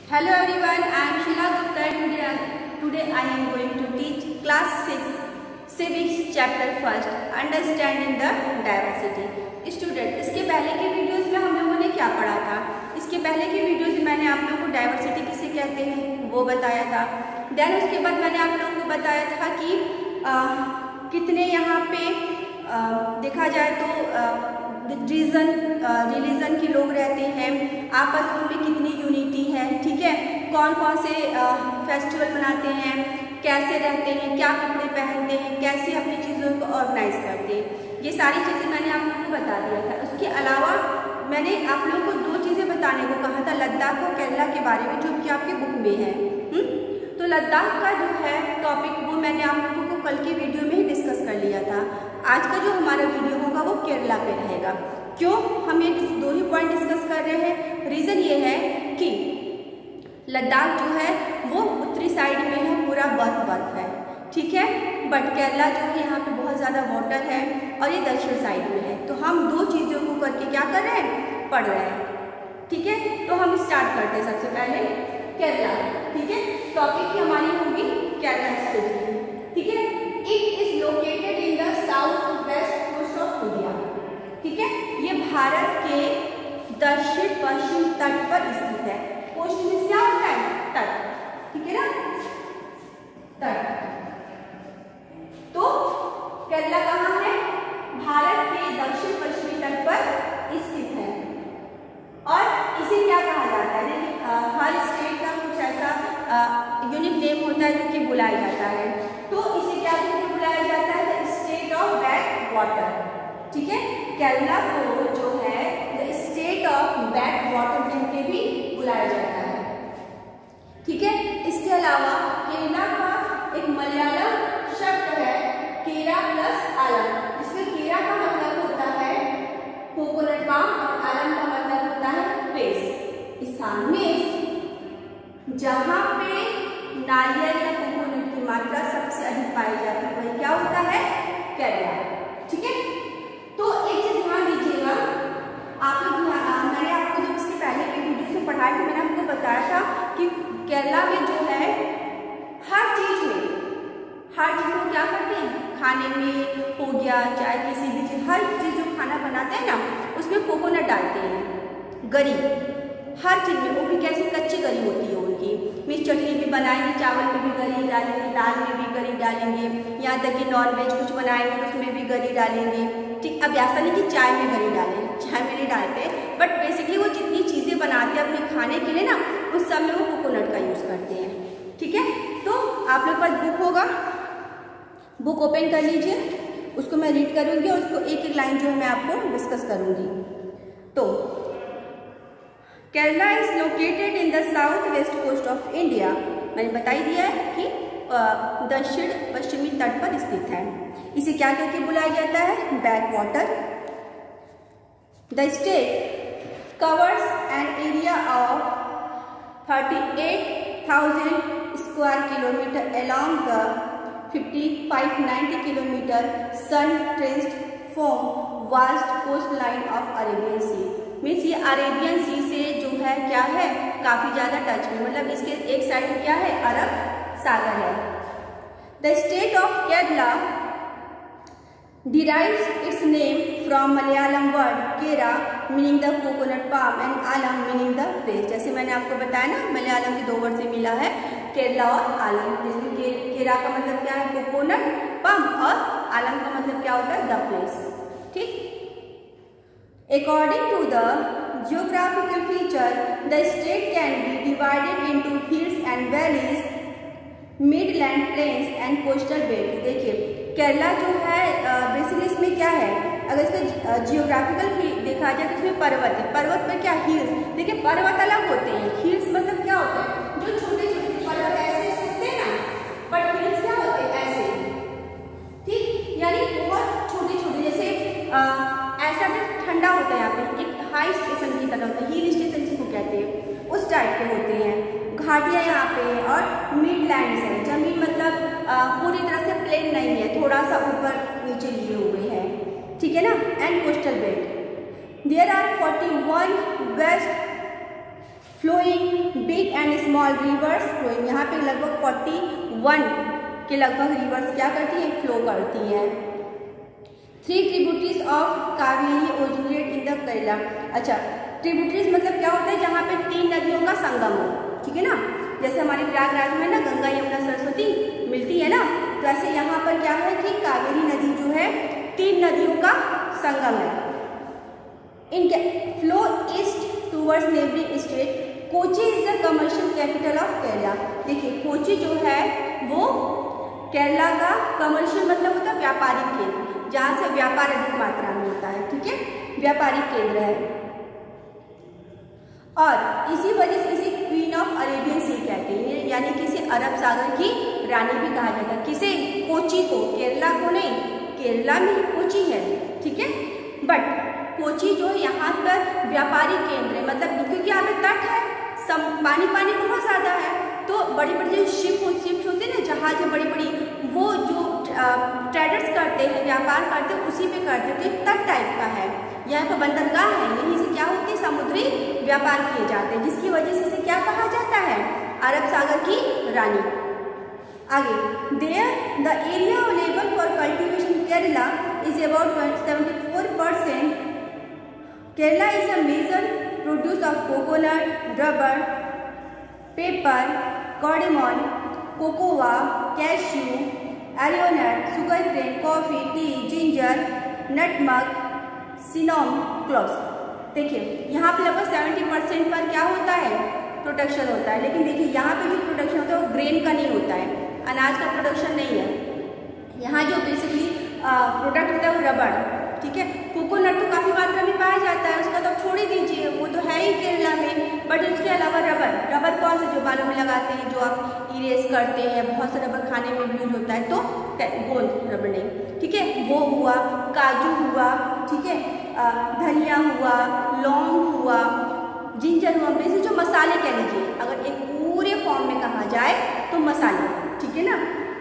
Hello everyone, I am Sheila Gupta. Today I am going to teach class 6 civics chapter 1st understanding the diversity. Student, इसके पहले के videos में हम लोगों ने क्या पढ़ा था? इसके पहले के वीडियोस में मैंने आप लोगों को डाइवर्सिटी किसे कहते हैं वो बताया था। देन उसके बाद मैंने आप लोगों को बताया था कि कितने यहाँ पे देखा जाए तो रिलीजन के लोग रहते हैं, आपस में कितनी यूनिटी है, ठीक है, कौन कौन से फेस्टिवल मनाते हैं, कैसे रहते हैं, क्या कपड़े पहनते हैं, कैसे अपनी चीज़ों को ऑर्गेनाइज करते हैं, ये सारी चीज़ें मैंने आप लोगों को बता दिया था। उसके अलावा मैंने आप लोगों को दो चीज़ें बताने को कहा था, लद्दाख और केरला के बारे में, जो कि आपकी बुक में है। तो लद्दाख का जो है टॉपिक वो मैंने आप लोगों को कल के वीडियो में ही डिस्कस कर लिया था। आज का जो हमारा वीडियो होगा वो केरला पे रहेगा। क्यों हम ये दो ही पॉइंट डिस्कस कर रहे हैं? रीज़न ये है कि लद्दाख जो है वो उत्तरी साइड में है, पूरा बर्फ है, ठीक है, बट केरला जो है यहाँ पे बहुत ज़्यादा वाटर है और ये दक्षिण साइड में है। तो हम दो चीज़ों को करके क्या कर रहे हैं, पढ़ रहे हैं, ठीक है। तो हम स्टार्ट करते हैं सबसे पहले केरला, ठीक है। टॉपिक की हमारी होगी केरला स्टडी, ठीक है। It is located in the south west coast of India, ठीक है। ये भारत के दक्षिण पश्चिम तट पर स्थित है। कोस्ट में क्या होता है? तट, ठीक है ना, तट। तो केरला कहाँ है? भारत के दक्षिण पश्चिमी तट पर स्थित है। और इसे क्या कहा जाता है? हर स्टेट का कुछ ऐसा यूनिक नेम होता है जो कि बुलाया जाता है। तो इसे क्या बुलाया जाता है? The state of back water, ठीक है। केरला को जो है the state of back water कह के भी बुलाया जाता है, ठीक है। इसके अलावा केरला का एक मलयालम शब्द है केरा प्लस आलम, जिसमें केरा का मतलब होता है कोकोनट पाम और आलम का मतलब होता है प्लेस, स्थान में जहां पे नारियल या कोकोनट की मात्रा सबसे अधिक पाई जाती है, वही क्या होता है? केरला, ठीक है। तो एक चीज ध्यान दीजिएगा, आप लोग मैंने आपको जब इसके पहले के वीडियो से पढ़ाया था, मैंने आपको बताया था कि केरला में जो है हर चीज को क्या करते हैं, खाने में हो गया चाहे किसी भी चीज, हर चीज जो खाना बनाते हैं ना उसमें कोकोनट डालते हैं, गरी, हर चीज में, वो भी कैसी कच्ची गरी होती है उनकी। मिर्च चटनी भी बनाएंगे, चावल में भी गरी डालेंगे, दाल में भी गरी डालेंगे, यहाँ तक कि नॉनवेज कुछ बनाएंगे तो उसमें भी गरी डालेंगे, ठीक। अब ऐसा नहीं कि चाय में गरी डालें, चाय में नहीं डालते, बट बेसिकली वो जितनी चीज़ें बनाते हैं अपने खाने के लिए ना, उस सब में वो कोकोनट का यूज़ करते हैं, ठीक है। तो आप लोग पास बुक होगा, बुक ओपन कर लीजिए, उसको मैं रीड करूँगी और उसको एक एक लाइन जो है मैं आपको डिस्कस करूँगी। तो Kerala is located in the south west coast of India, मैंने बता ही दिया है कि दक्षिण पश्चिमी तट पर स्थित है। इसे क्या कहकर बुलाया जाता है? Back water. The state covers an area of 38,000 square kilometre along the 5590 kilometre sun trenched from vast coast line of Arabian Sea. Means ये अरेबियन सी से जो है क्या है, काफी ज्यादा टच में, मतलब इसके एक साइड में क्या है, अरब सागर है। The state of Kerala derives its name from Malayalam word kera meaning the coconut palm and alam meaning the place। जैसे मैंने आपको बताया ना, मलयालम के दो वर्ड से मिला है केरला और आलम, जिसमें केरा का मतलब क्या है, कोकोनट, पम, और आलम का मतलब क्या होता है, द प्लेस, ठीक। According to the geographical feature, the state can be divided into hills and valleys, midland plains and coastal belt। देखिए केरला जो है बेसिकली इसमें क्या है, अगर इसका जियोग्राफिकल देखा जाए तो इसमें पर्वत है, पर्वत में क्या, हिल्स। देखिए पर्वत अलग होते हैं, हिल्स मतलब क्या होता है, जो छोटे छोटे पर्वत ऐसे सकते हैं ना, बट हिल्स क्या होते हैं, ऐसे, ठीक, यानी बहुत छोटे छोटे, जैसे ऐसा भी ठंडा होता है यहाँ पे, एक हाई स्टेशन की तरह होता है, हिल स्टेशन जिसको कहते हैं, उस टाइप के होते हैं। घाटियाँ यहाँ पे, और मिडलैंड्स है, जमीन मतलब पूरी तरह से प्लेन नहीं है, थोड़ा सा ऊपर नीचे लिए हुए हैं, ठीक है ना। And coastal belt, there are 41 west flowing flowing big and small rivers flowing, यहाँ पे लगभग 41 के लगभग रिवर्स क्या करती है, फ्लो करती हैं। 3 tributaries of Kaveri originate in the Kerala. अच्छा, ट्रिब्यूटरीज मतलब क्या होता है, जहाँ पे 3 नदियों का संगम हो, ठीक है ना। जैसे हमारे प्रयागराज में ना गंगा यमुना सरस्वती मिलती है ना, तो ऐसे यहाँ पर क्या है कि कावेरी नदी जो है 3 नदियों का संगम है। इनके flow east towards neighbouring state. Kochi is the commercial capital of Kerala. देखिए कोची जो है वो केरला का कमर्शियल मतलब होता है व्यापारिक केंद्र, जहाँ से व्यापार अधिक मात्रा में होता है, ठीक है, व्यापारिक केंद्र है। और इसी वजह से इसे क्वीन ऑफ अरेबियन सी कहते हैं, यानी कि इसे अरब सागर की रानी भी कहा जाता है। किसे, कोची को, केरला को नहीं, केरला में कोची है, ठीक है। बट कोची जो है यहाँ पर व्यापारिक केंद्र है, मतलब क्योंकि यहाँ पे तट है, पानी बहुत ज़्यादा है, तो बड़ी बड़ी जो शिप होते हैं ना, जहाज बड़ी बड़ी, वो जो ट्रेडर्स करते हैं, व्यापार करते हैं, उसी पे करते हैं, तो तट टाइप का है। यहाँ पर बंदरगाह है, यहीं से क्या होती है, समुद्री व्यापार किए जाते हैं, जिसकी वजह से इसे क्या कहा जाता है, अरब सागर की रानी। आगे, there the area available for cultivation Kerala is about 74%। Kerala is a major produce of coconut, rubber, pepper, cardamom, cocoa, cashew, arecanut, sugar cane, coffee, tea, ginger, nutmeg, cinnamon, cloves. देखिए यहाँ पे लगभग 70% पर क्या होता है, प्रोडक्शन होता है, लेकिन देखिए यहाँ पे जो प्रोडक्शन होता है वो ग्रेन का नहीं होता है, अनाज का प्रोडक्शन नहीं है। यहाँ जो बेसिकली प्रोडक्ट होता है वो रबड़, ठीक है। कोकोनट तो काफ़ी मात्रा में पाया जाता है, उसका तो छोड़ ही दीजिए, वो तो है ही केरला में। बट उसके अलावा रबर कौन सा, जो बालों में लगाते हैं, जो आप इरेज करते हैं, बहुत सा रबर खाने में यूज होता है, तो गोंद रबर नहीं, ठीक है, वो हुआ, काजू हुआ, ठीक है, धनिया हुआ, लौंग हुआ, जिंजर हुआ, बेसिक जो मसाले कह लीजिए, अगर एक पूरे फॉर्म में कहा जाए तो मसाले, ठीक है ना।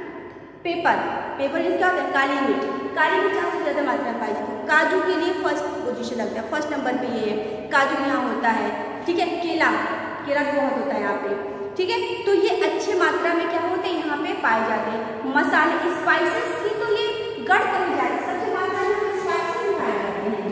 पेपर इसका काली मिर्च सबसे ज़्यादा मात्रा में पाई जाती है। काजू के लिए फर्स्ट पोजीशन लगता है, फर्स्ट नंबर पे ये है, काजू यहाँ होता है, ठीक है। केला बहुत होता है यहाँ पे, ठीक है। तो ये अच्छे मात्रा में क्या होते हैं, यहाँ पे पाए जाते हैं। मसाले, स्पाइसेस की तो ये गढ़ कही जाती है, सबसे मात्रा में स्पाइसेस पाए जाते हैं।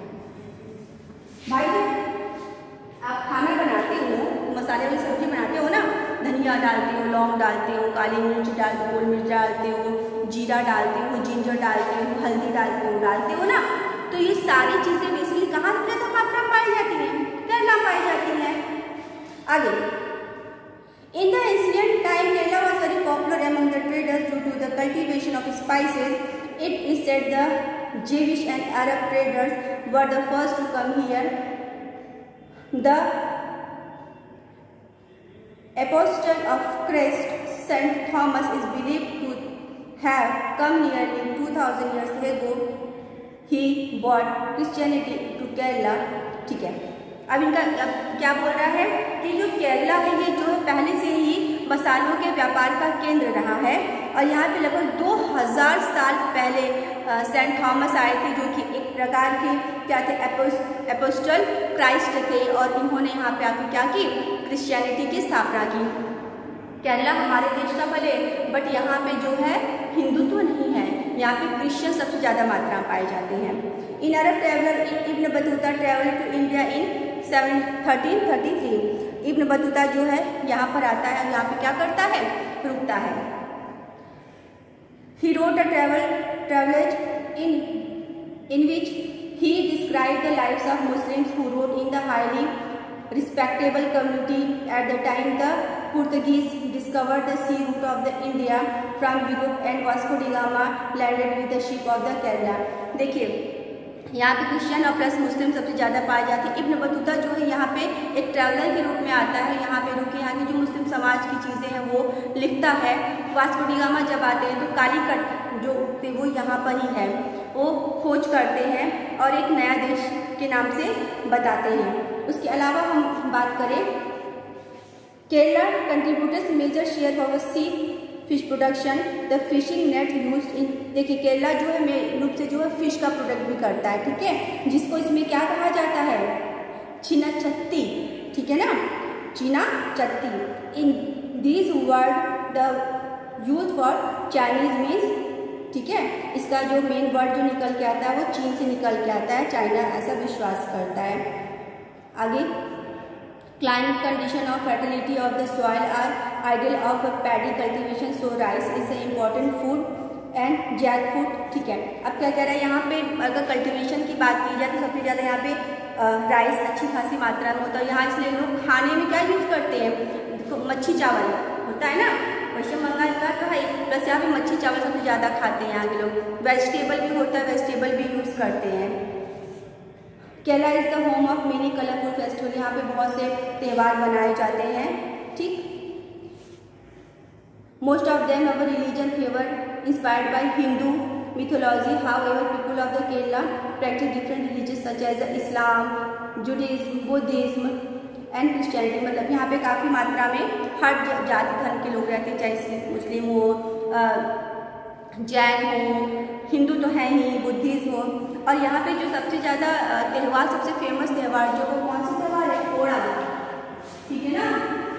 भाई आप खाना बनाते हो, मसाले वाली सब्जी बनाते हो ना, धनिया डालते हो, लौंग डालते हो, काली मिर्च डालते हो, गोल मिर्च डालते हो, जीरा डालते हो, जिंजर डालते हो, हल्दी डालते हो ना, तो ये सारी चीज़ें बेसिकली कहाँ ज़्यादा मात्रा में पाई जाती हैं, केरला पाई जाती हैं। आगे, in the ancient time Kerala was very popular among the traders due to the cultivation of spices. It is said the Jewish and Arab traders were the first to come here. The Apostle of Christ, Saint Thomas, is believed to have come nearly 2000 years ago. He brought Christianity to Kerala. ठीक है, अब इनका क्या बोल रहा है कि जो केरला है ये जो है पहले से ही मसालों के व्यापार का केंद्र रहा है, और यहाँ पे लगभग 2000 साल पहले सेंट थॉमस आए थे, जो कि एक प्रकार के क्या थे, एपोस्टल क्राइस्ट थे, और इन्होंने यहाँ पे आके क्या की, क्रिश्चियनिटी की स्थापना की। केरला हमारे देश का भले, बट यहाँ पे जो है हिंदुत्व नहीं है, यहाँ पे क्रिश्चियन सबसे ज़्यादा मात्रा में पाए जाते हैं। In Arab traveller Ibn Battuta travel to India in 1333। Ibn Battuta जो है यहाँ पर आता है, यहाँ पे क्या करता है, रुकता है। He wrote a travelage in which he described the lives of Muslims who wrote in the highly respectable community. At the time, the Portuguese discovered the sea route of the India from Europe, and Vasco da Gama landed with the ship of the Kerala. देखिए यहाँ पे Christian और plus मुस्लिम सबसे ज़्यादा पाए जाते हैं। इब्न Battuta जो है यहाँ पे एक ट्रैवलर के रूप में आता है, यहाँ पे रुके, यहाँ की जो मुस्लिम समाज की चीज़ें हैं वो लिखता है। वास्को डी गामा जब आते हैं तो कालीकट जो उगते वो यहाँ पर ही है, वो खोज करते हैं और एक नया देश के नाम से बताते हैं। उसके अलावा हम बात करें, Kerala contributors major share for sea fish production, the fishing net used in. देखिए केरला जो है मेन रूप से जो है फिश का प्रोडक्ट भी करता है, ठीक है, जिसको इसमें क्या कहा जाता है, छिन्नचत्ती, ठीक है ना। Cheena chatti. In this word the use for Chinese means, ठीक है, इसका जो मेन वर्ड जो निकल के आता है वो चीन से निकल के आता है, चाइना ऐसा विश्वास करता है। आगे, climate condition of fertility of the soil are ideal of paddy cultivation, so rice is a important food and jack fruit, ठीक है। अब क्या कह रहा है यहाँ पे, अगर कल्टीवेशन की बात की जाए तो सबसे ज़्यादा यहाँ पे राइस अच्छी खासी मात्रा में होता है यहाँ, इसलिए लोग खाने में क्या यूज़ करते हैं, देखो मच्छी चावल होता है ना, पश्चिम बंगाल का कहा, प्लस यहाँ पे मच्छी चावल सबसे ज़्यादा खाते हैं यहाँ के लोग। वेजिटेबल भी होता है, वेजिटेबल भी यूज़ करते हैं। Kerala is the home of many colourful festival, यहाँ पे बहुत से त्यौहार मनाए जाते हैं, ठीक। Most of them our religion favour inspired by Hindu mythology. However, people of the Kerala practice different religions such as Islam, Judaism, Buddhism and Christianity. मतलब यहाँ पे काफ़ी मात्रा में हर जाति धर्म के लोग रहते हैं, चाहे मुस्लिम हो, जैन हो, हिंदू तो है ही, बुद्धिस्ट हो। और यहाँ पे जो सबसे ज़्यादा त्यौहार, सबसे फेमस त्यौहार जो वो कौन सा त्यौहार है, ओणम, ठीक है ना,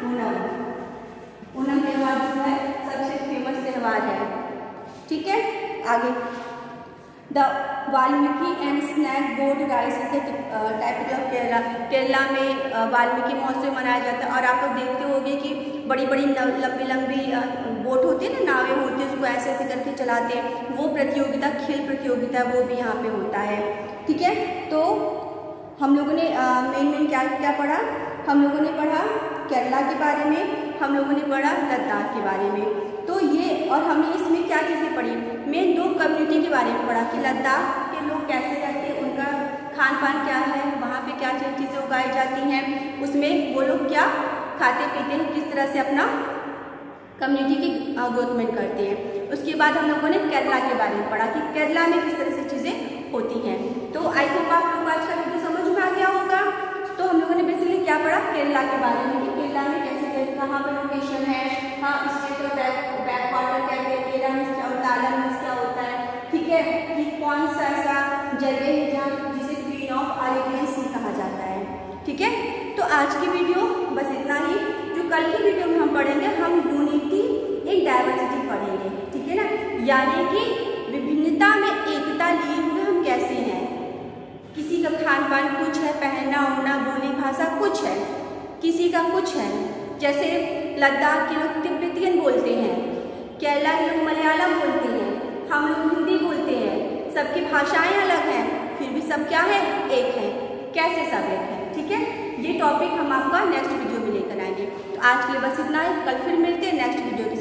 ओणम त्यौहार जो है सबसे फेमस त्यौहार है, ठीक है। आगे, the Valmiki and snake boat race is typical of Kerala, Kerala में वाल्मीकि महोत्सव मनाया जाता है। और आप लोग देखते होंगे कि बड़ी बड़ी लंबी लंबी बोट होती है ना, नावें होती है, उसको ऐसे ऐसे करके चलाते हैं, वो प्रतियोगिता, खेल प्रतियोगिता वो भी यहाँ पे होता है, ठीक है। तो हम लोगों ने मेन क्या क्या पढ़ा, हम लोगों ने पढ़ा केरला के बारे में, हम लोगों ने पढ़ा लद्दाख के बारे में। तो ये, और हमने इसमें क्या चीज़ें पढ़ी, मेन 2 कम्युनिटी के बारे में पढ़ा कि लद्दाख के लोग कैसे रहते हैं, उनका खान पान क्या है, वहाँ पे क्या चीज़ें उगाई जाती हैं, उसमें वो लोग क्या खाते पीते हैं, किस तरह से अपना कम्युनिटी की ग्रोथमेंट करते हैं। उसके बाद हम लोगों ने केरला के बारे में पढ़ा कि केरला में किस तरह से चीज़ें होती हैं। तो आई होप आप लोग आज का वीडियो समझ में आ गया होगा। तो हम लोगों ने बेसिकली क्या पढ़ा, केरला के बारे में कि केरला में कैसे, कहाँ पर लोकेशन है, हाँ स्टेट और बैक वाटर क्या है, केरला में क्या होता है, आलम में क्या होता है, ठीक है, कि कौन सा ऐसा जगह है जहाँ जिसे क्वीन ऑफ अरेबियन सी कहा जाता है, ठीक है। तो आज की वीडियो बस इतना ही। जो कल की वीडियो में हम पढ़ेंगे, हम यूनिटी इन डाइवर्सिटी पढ़ेंगे, ठीक है ना, यानी कि विभिन्नता में एकता लिए हुए हम कैसे हैं, किसी का खान पान कुछ है, पहनना ओढ़ना, बोली भाषा कुछ है, किसी का कुछ है, जैसे लद्दाख के लोग तिब्बतियन बोलते हैं, केरला के लोग मलयालम बोलते हैं, हम लोग हिंदी बोलते हैं, सबकी भाषाएं अलग हैं, फिर भी सब क्या है, एक है, कैसे सब एक है, ठीक है। ये टॉपिक हम आपका नेक्स्ट वीडियो में लेकर आएंगे। तो आज के लिए बस इतना ही, कल फिर मिलते हैं नेक्स्ट वीडियो के